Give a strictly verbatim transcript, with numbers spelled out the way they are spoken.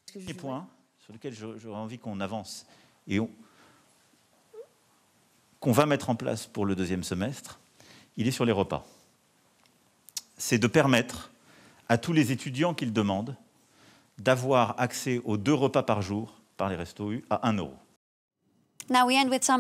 Le premier point sur lequel j'aurais envie qu'on avance et qu'on va mettre en place pour le deuxième semestre, il est sur les repas. C'est de permettre à tous les étudiants qui le demandent d'avoir accès aux deux repas par jour par les restos U à un euro. Now we end with some